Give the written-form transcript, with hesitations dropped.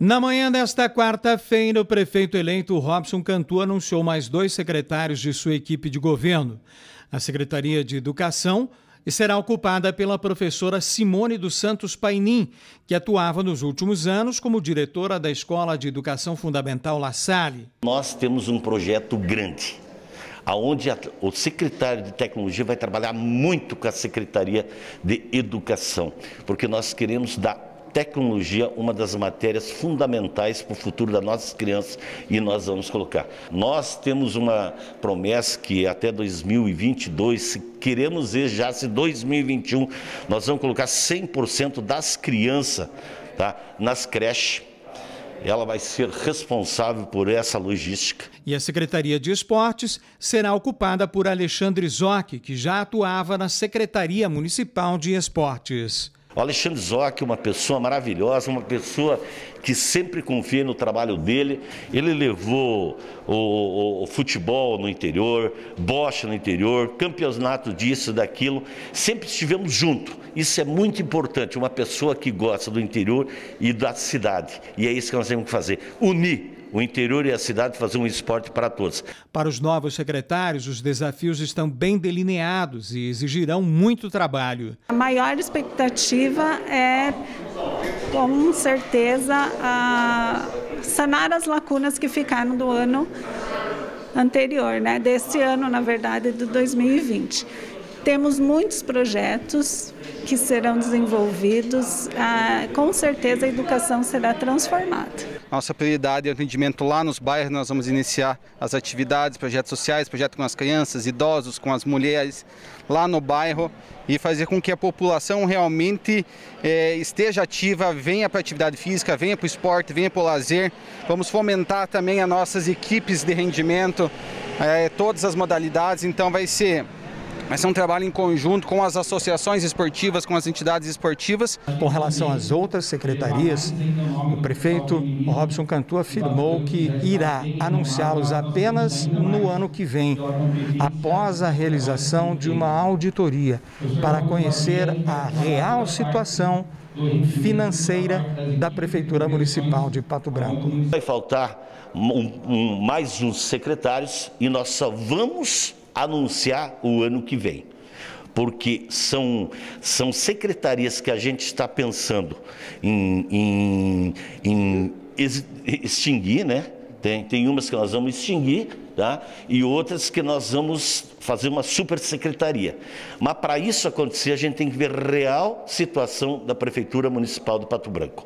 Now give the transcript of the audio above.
Na manhã desta quarta-feira, o prefeito eleito Robson Cantu anunciou mais 2 secretários de sua equipe de governo. A Secretaria de Educação será ocupada pela professora Simone dos Santos Painin, que atuava nos últimos anos como diretora da Escola de Educação Fundamental La Salle. Nós temos um projeto grande, onde o secretário de Tecnologia vai trabalhar muito com a Secretaria de Educação, porque nós queremos dar tecnologia, uma das matérias fundamentais para o futuro das nossas crianças, e nós vamos colocar. Nós temos uma promessa que até 2022, se queremos ver já se 2021, nós vamos colocar 100% das crianças, tá, nas creches. Ela vai ser responsável por essa logística. E a Secretaria de Esportes será ocupada por Alexandre Zoc, que já atuava na Secretaria Municipal de Esportes. O Alexandre Zoc é uma pessoa maravilhosa, uma pessoa que sempre confia no trabalho dele. Ele levou o futebol no interior, bocha no interior, campeonato disso, daquilo. Sempre estivemos juntos. Isso é muito importante, uma pessoa que gosta do interior e da cidade. E é isso que nós temos que fazer, unir o interior e a cidade, fazer um esporte para todos. Para os novos secretários, os desafios estão bem delineados e exigirão muito trabalho. A maior expectativa é, com certeza, sanar as lacunas que ficaram do ano anterior, né? Deste ano, na verdade, de 2020. Temos muitos projetos que serão desenvolvidos, com certeza a educação será transformada. Nossa prioridade é o atendimento lá nos bairros. Nós vamos iniciar as atividades, projetos sociais, projetos com as crianças, idosos, com as mulheres lá no bairro e fazer com que a população realmente esteja ativa, venha para a atividade física, venha para o esporte, venha para o lazer. Vamos fomentar também as nossas equipes de rendimento, todas as modalidades, então vai ser um trabalho em conjunto com as associações esportivas, com as entidades esportivas. Com relação às outras secretarias, o prefeito Robson Cantu afirmou que irá anunciá-los apenas no ano que vem, após a realização de uma auditoria, para conhecer a real situação financeira da Prefeitura Municipal de Pato Branco. Vai faltar mais uns secretários e nós só vamos anunciar o ano que vem, porque são secretarias que a gente está pensando em extinguir, né? Tem umas que nós vamos extinguir, tá? E outras que nós vamos fazer uma super secretaria. Mas para isso acontecer, a gente tem que ver a real situação da Prefeitura Municipal de Pato Branco.